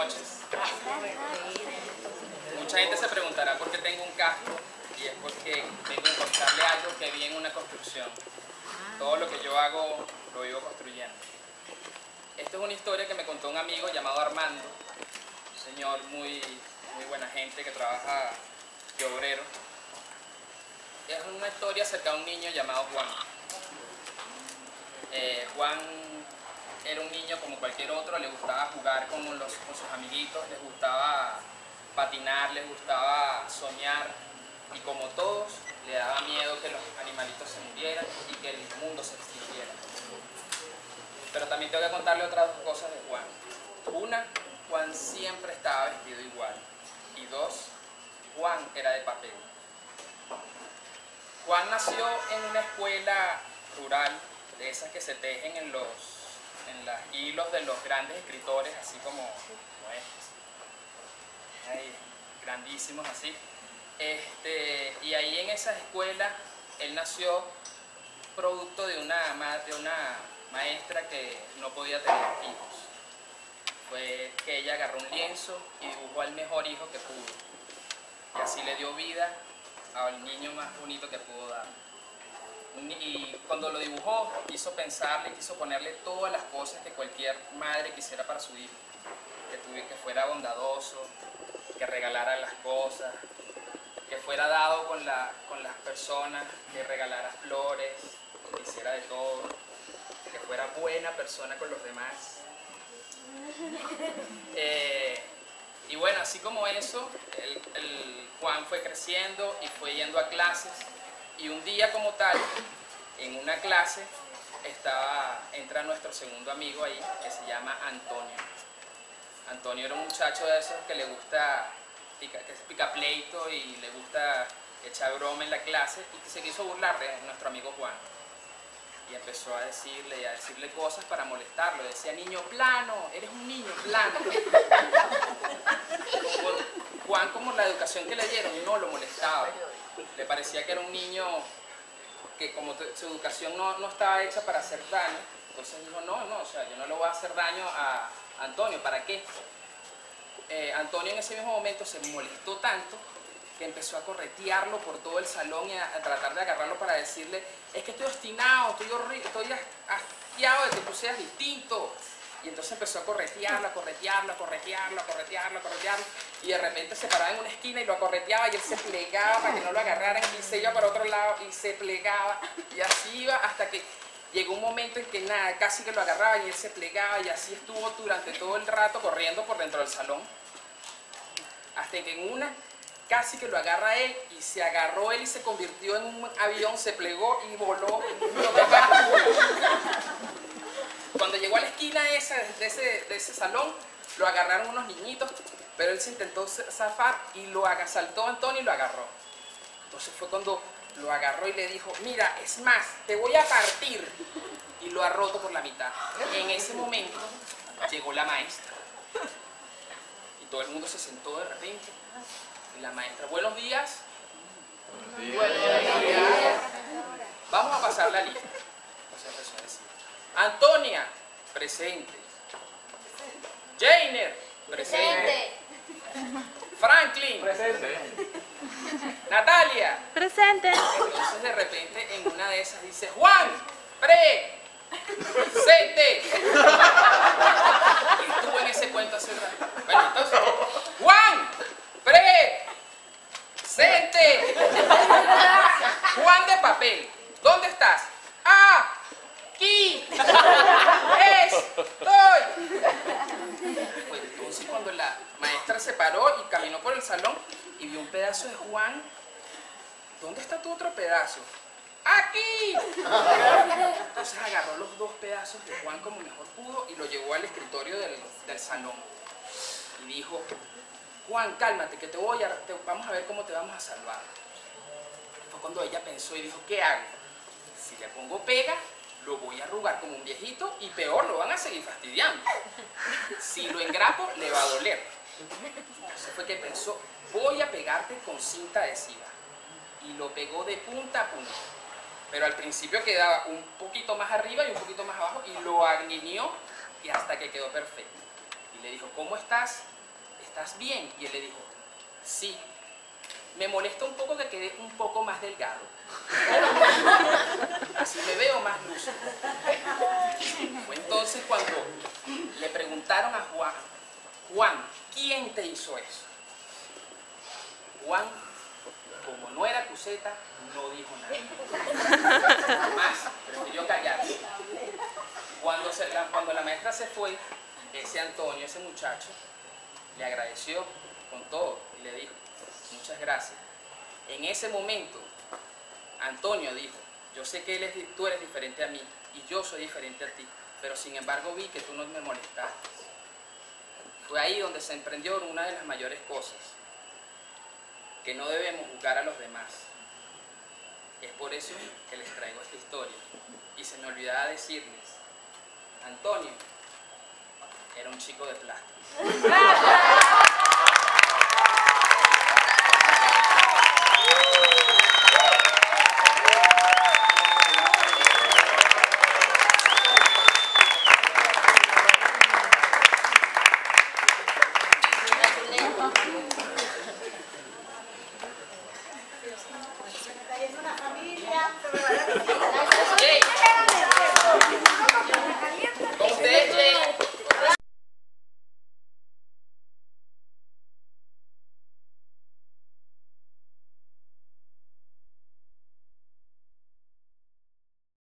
noches. Mucha gente se preguntará por qué tengo un casco, y es porque vengo a contarle algo que vi en una construcción. Todo lo que yo hago lo vivo construyendo. Esta es una historia que me contó un amigo llamado Armando, un señor muy buena gente que trabaja de obrero. Es una historia acerca de un niño llamado Juan. Juan era un niño como cualquier otro, le gustaba jugar con sus amiguitos, les gustaba patinar, les gustaba soñar, y como todos, le daba miedo que los animalitos se murieran y que el mundo se extinguiera. Pero también tengo que contarle otras dos cosas de Juan. Una, Juan siempre estaba vestido igual. Y dos, Juan era de papel. Juan nació en una escuela rural, de esas que se tejen en los hilos de los grandes escritores, así como estos. Grandísimos así. Y ahí en esa escuela él nació producto de una maestra que no podía tener hijos. Fue que ella agarró un lienzo y dibujó al mejor hijo que pudo, y así le dio vida al niño más bonito que pudo dar. Y cuando lo dibujó, quiso pensarle, quiso ponerle todas las cosas que cualquier madre quisiera para su hijo. Que fuera bondadoso, que regalara las cosas, que fuera dado con las personas, que regalara flores, que hiciera de todo, que fuera buena persona con los demás. Y bueno, así como eso, el Juan fue creciendo y fue yendo a clases, y un día como tal, en una clase, entra nuestro segundo amigo ahí, que se llama Antonio. Antonio era un muchacho de esos que le gusta, que es picapleito y le gusta echar broma en la clase, y que se quiso burlar de nuestro amigo Juan. Y empezó a decirle cosas para molestarlo. Decía: niño plano, eres un niño plano. Juan, como la educación que le dieron, no lo molestaba. Le parecía que era un niño que como su educación no estaba hecha para hacer daño. Entonces dijo: no, o sea, yo no le voy a hacer daño a Antonio, ¿para qué? Antonio en ese mismo momento se molestó tanto que empezó a corretearlo por todo el salón y a tratar de agarrarlo para decirle: es que estoy obstinado, estoy asqueado de que tú seas distinto. Y entonces empezó a corretearlo, y de repente se paraba en una esquina y lo correteaba, y él se plegaba para que no lo agarraran, y se iba para otro lado y se plegaba, y así iba hasta que llegó un momento en que nada, casi que lo agarraba y él se plegaba, y así estuvo durante todo el rato corriendo por dentro del salón, hasta que en una casi que lo agarra él, y se agarró él y se convirtió en un avión, se plegó y voló. Cuando llegó a la esquina de ese salón, lo agarraron unos niñitos, pero él se intentó zafar y lo saltó Antonio y lo agarró. Entonces fue cuando lo agarró y le dijo: mira, es más, te voy a partir. Y lo ha roto por la mitad. En ese momento llegó la maestra. Y todo el mundo se sentó de repente. Y la maestra: buenos días. Buenos días. Vamos a pasar la lista. Entonces empezó a decir: Antonia, presente. Jainer, presente. Franklin, presente. Natalia, presente. Entonces de repente en una de esas dice: Juan, presente. Y estuvo en ese cuento hace rato. Bueno, entonces, Juan, presente. Juan de papel, ¿dónde estás? Aquí estoy. Pues entonces cuando la maestra se paró y caminó por el salón y vio un pedazo de Juan, ¿dónde está tu otro pedazo? ¡Aquí! Entonces agarró los dos pedazos de Juan como mejor pudo y lo llevó al escritorio del salón. Y dijo: Juan, cálmate, que vamos a ver cómo te vamos a salvar. Fue cuando ella pensó y dijo: ¿qué hago? Si le pongo pega, lo voy a arrugar como un viejito, y peor, lo van a seguir fastidiando. Si lo engrapo, le va a doler. Entonces fue que pensó: voy a pegarte con cinta adhesiva. Y lo pegó de punta a punta. Pero al principio quedaba un poquito más arriba y un poquito más abajo, y lo alineó y hasta que quedó perfecto. Y le dijo: ¿cómo estás? ¿estás bien? Y él le dijo, sí. Me molesta un poco que quede un poco más delgado. Así me veo más lúcido. Fue entonces cuando le preguntaron a Juan, Juan, ¿quién te hizo eso? Juan, como no era Cuceta, no dijo nada. Más, prefirió callarse. Cuando la maestra se fue, ese Antonio, ese muchacho, le agradeció con todo y le dijo, muchas gracias. En ese momento, Antonio dijo, yo sé que tú eres diferente a mí y yo soy diferente a ti, pero sin embargo vi que tú no me molestaste. Fue ahí donde se emprendió una de las mayores cosas, que no debemos juzgar a los demás. Es por eso que les traigo esta historia. Y se me olvidaba decirles, Antonio era un chico de plástico.